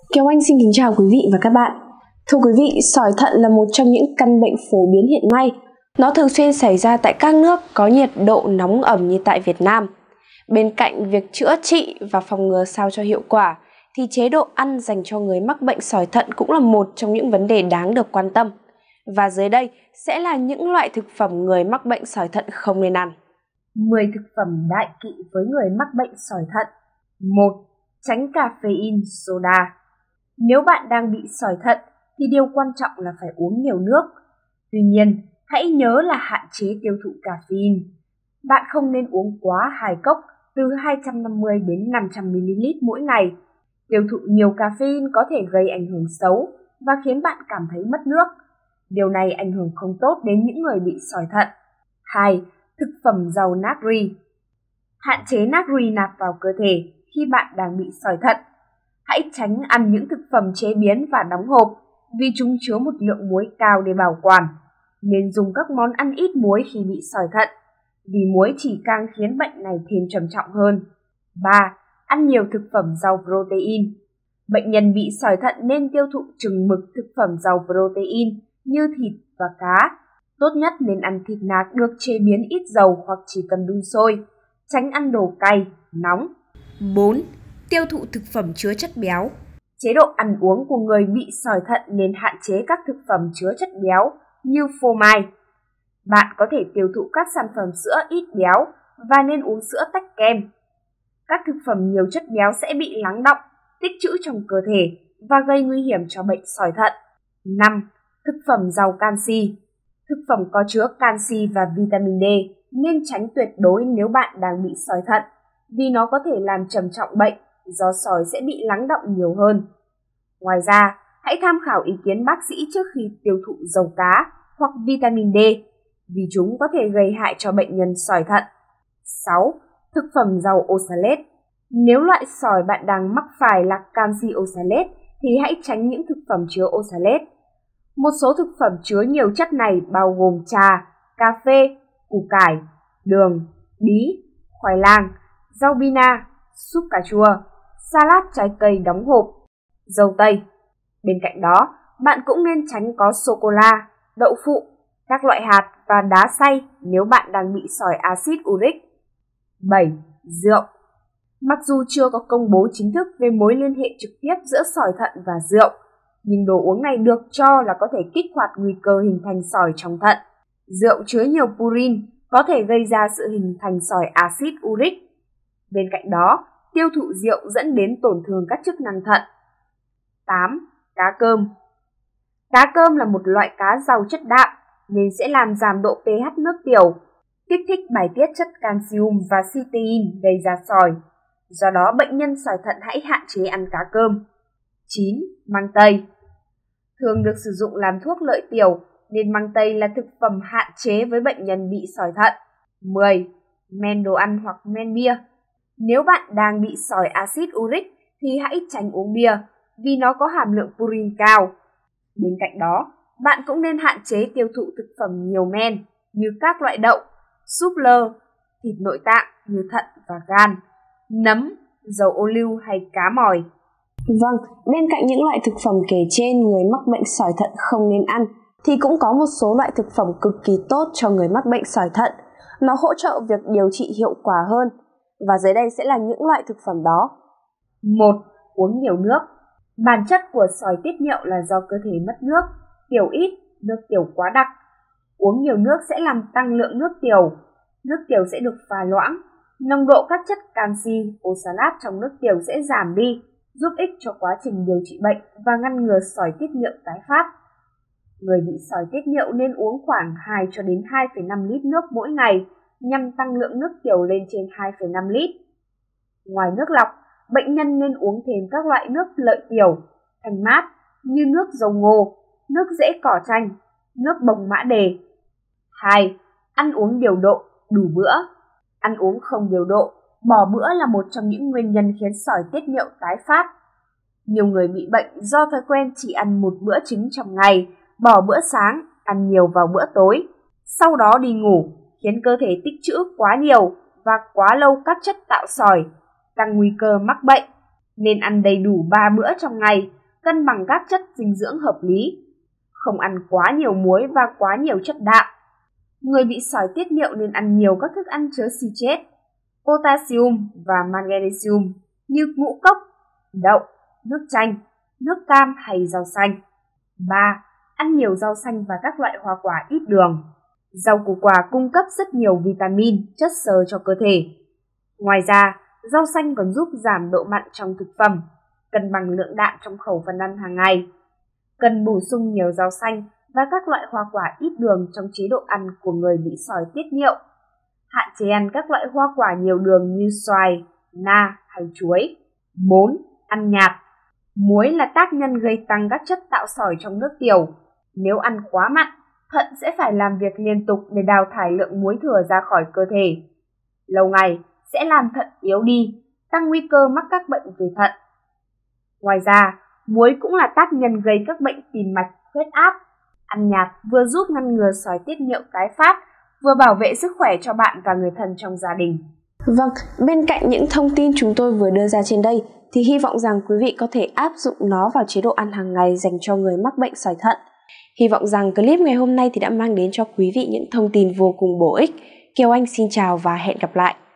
Kiều Anh xin kính chào quý vị và các bạn. Thưa quý vị, sỏi thận là một trong những căn bệnh phổ biến hiện nay. Nó thường xuyên xảy ra tại các nước có nhiệt độ nóng ẩm như tại Việt Nam. Bên cạnh việc chữa trị và phòng ngừa sao cho hiệu quả, thì chế độ ăn dành cho người mắc bệnh sỏi thận cũng là một trong những vấn đề đáng được quan tâm. Và dưới đây sẽ là những loại thực phẩm người mắc bệnh sỏi thận không nên ăn. 10 thực phẩm đại kỵ với người mắc bệnh sỏi thận. 1. Tránh caffeine soda. Nếu bạn đang bị sỏi thận thì điều quan trọng là phải uống nhiều nước. Tuy nhiên, hãy nhớ là hạn chế tiêu thụ caffeine. Bạn không nên uống quá 2 cốc từ 250 đến 500 ml mỗi ngày. Tiêu thụ nhiều caffeine có thể gây ảnh hưởng xấu và khiến bạn cảm thấy mất nước. Điều này ảnh hưởng không tốt đến những người bị sỏi thận. 2. Thực phẩm giàu natri. Hạn chế natri nạp vào cơ thể khi bạn đang bị sỏi thận. Hãy tránh ăn những thực phẩm chế biến và đóng hộp vì chúng chứa một lượng muối cao để bảo quản. Nên dùng các món ăn ít muối khi bị sỏi thận, vì muối chỉ càng khiến bệnh này thêm trầm trọng hơn. 3. Ăn nhiều thực phẩm giàu protein. Bệnh nhân bị sỏi thận nên tiêu thụ chừng mực thực phẩm giàu protein như thịt và cá. Tốt nhất nên ăn thịt nạc được chế biến ít dầu hoặc chỉ cần đun sôi. Tránh ăn đồ cay, nóng. 4. Tiêu thụ thực phẩm chứa chất béo. Chế độ ăn uống của người bị sỏi thận nên hạn chế các thực phẩm chứa chất béo như phô mai. Bạn có thể tiêu thụ các sản phẩm sữa ít béo và nên uống sữa tách kem. Các thực phẩm nhiều chất béo sẽ bị lắng đọng, tích trữ trong cơ thể và gây nguy hiểm cho bệnh sỏi thận. 5. Thực phẩm giàu canxi. Thực phẩm có chứa canxi và vitamin D nên tránh tuyệt đối nếu bạn đang bị sỏi thận, vì nó có thể làm trầm trọng bệnh do sỏi sẽ bị lắng đọng nhiều hơn. Ngoài ra, hãy tham khảo ý kiến bác sĩ trước khi tiêu thụ dầu cá hoặc vitamin D, vì chúng có thể gây hại cho bệnh nhân sỏi thận. 6. Thực phẩm giàu oxalate. Nếu loại sỏi bạn đang mắc phải là canxi oxalate thì hãy tránh những thực phẩm chứa oxalate. Một số thực phẩm chứa nhiều chất này bao gồm trà, cà phê, củ cải, đường, bí, khoai lang, rau bina, súp cà chua, salad trái cây đóng hộp, dâu tây. Bên cạnh đó, bạn cũng nên tránh có sô-cô-la, đậu phụ, các loại hạt và đá xay nếu bạn đang bị sỏi axit uric. 7. Rượu. Mặc dù chưa có công bố chính thức về mối liên hệ trực tiếp giữa sỏi thận và rượu, nhưng đồ uống này được cho là có thể kích hoạt nguy cơ hình thành sỏi trong thận. Rượu chứa nhiều purin có thể gây ra sự hình thành sỏi axit uric. Bên cạnh đó, tiêu thụ rượu dẫn đến tổn thương các chức năng thận. 8. Cá cơm. Cá cơm là một loại cá giàu chất đạm nên sẽ làm giảm độ pH nước tiểu, kích thích bài tiết chất calcium và cysteine gây ra sỏi. Do đó, bệnh nhân sỏi thận hãy hạn chế ăn cá cơm. 9. Măng tây. Thường được sử dụng làm thuốc lợi tiểu nên măng tây là thực phẩm hạn chế với bệnh nhân bị sỏi thận. 10. Men đồ ăn hoặc men bia. Nếu bạn đang bị sỏi axit uric thì hãy tránh uống bia vì nó có hàm lượng purin cao. Bên cạnh đó, bạn cũng nên hạn chế tiêu thụ thực phẩm nhiều men như các loại đậu, súp lơ, thịt nội tạng như thận và gan, nấm, dầu ô liu hay cá mòi. Vâng, bên cạnh những loại thực phẩm kể trên người mắc bệnh sỏi thận không nên ăn, thì cũng có một số loại thực phẩm cực kỳ tốt cho người mắc bệnh sỏi thận. Nó hỗ trợ việc điều trị hiệu quả hơn. Và dưới đây sẽ là những loại thực phẩm đó. 1. Uống nhiều nước. Bản chất của sỏi tiết niệu là do cơ thể mất nước, tiểu ít, nước tiểu quá đặc. Uống nhiều nước sẽ làm tăng lượng nước tiểu sẽ được pha loãng. Nồng độ các chất canxi, oxalat trong nước tiểu sẽ giảm đi, giúp ích cho quá trình điều trị bệnh và ngăn ngừa sỏi tiết niệu tái phát. Người bị sỏi tiết niệu nên uống khoảng 2 cho đến 2,5 lít nước mỗi ngày nhằm tăng lượng nước tiểu lên trên 2,5 lít. Ngoài nước lọc, bệnh nhân nên uống thêm các loại nước lợi tiểu, thanh mát như nước dầu ngô, nước rễ cỏ chanh, nước bồng mã đề. 2. Ăn uống điều độ, đủ bữa. Ăn uống không điều độ, bỏ bữa là một trong những nguyên nhân khiến sỏi tiết niệu tái phát. Nhiều người bị bệnh do thói quen chỉ ăn một bữa chính trong ngày, bỏ bữa sáng, ăn nhiều vào bữa tối, sau đó đi ngủ, khiến cơ thể tích trữ quá nhiều và quá lâu các chất tạo sỏi, tăng nguy cơ mắc bệnh. Nên ăn đầy đủ 3 bữa trong ngày cân bằng các chất dinh dưỡng hợp lý, không ăn quá nhiều muối và quá nhiều chất đạm. Người bị sỏi tiết niệu nên ăn nhiều các thức ăn chứa xi chết, potassium và magnesium như ngũ cốc, đậu, nước chanh, nước cam hay rau xanh. 3. Ăn nhiều rau xanh và các loại hoa quả ít đường. Rau củ quả cung cấp rất nhiều vitamin, chất xơ cho cơ thể. Ngoài ra, rau xanh còn giúp giảm độ mặn trong thực phẩm, cân bằng lượng đạm trong khẩu phần ăn hàng ngày. Cần bổ sung nhiều rau xanh và các loại hoa quả ít đường trong chế độ ăn của người bị sỏi tiết niệu. Hạn chế ăn các loại hoa quả nhiều đường như xoài, na hay chuối. 4. Ăn nhạt. Muối là tác nhân gây tăng các chất tạo sỏi trong nước tiểu. Nếu ăn quá mặn, thận sẽ phải làm việc liên tục để đào thải lượng muối thừa ra khỏi cơ thể. Lâu ngày sẽ làm thận yếu đi, tăng nguy cơ mắc các bệnh về thận. Ngoài ra, muối cũng là tác nhân gây các bệnh tim mạch, huyết áp. Ăn nhạt vừa giúp ngăn ngừa sỏi tiết niệu tái phát, vừa bảo vệ sức khỏe cho bạn và người thân trong gia đình. Vâng, bên cạnh những thông tin chúng tôi vừa đưa ra trên đây, thì hy vọng rằng quý vị có thể áp dụng nó vào chế độ ăn hàng ngày dành cho người mắc bệnh sỏi thận. Hy vọng rằng clip ngày hôm nay thì đã mang đến cho quý vị những thông tin vô cùng bổ ích. Kiều Anh xin chào và hẹn gặp lại.